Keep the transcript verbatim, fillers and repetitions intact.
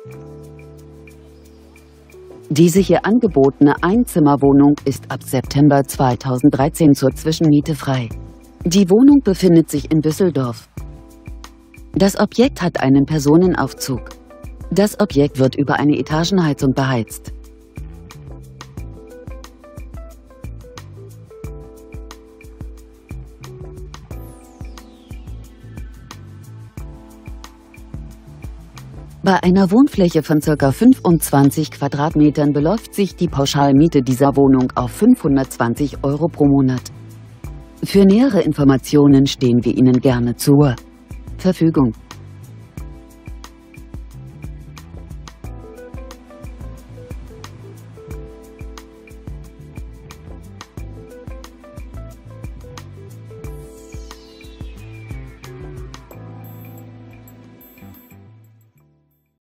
Diese hier angebotene Einzimmerwohnung ist ab September zweitausenddreizehn zur Zwischenmiete frei. Die Wohnung befindet sich in Düsseldorf. Das Objekt hat einen Personenaufzug. Das Objekt wird über eine Etagenheizung beheizt. Bei einer Wohnfläche von ca. fünfundzwanzig Quadratmetern beläuft sich die Pauschalmiete dieser Wohnung auf fünfhundertzwanzig Euro pro Monat. Für nähere Informationen stehen wir Ihnen gerne zur Verfügung.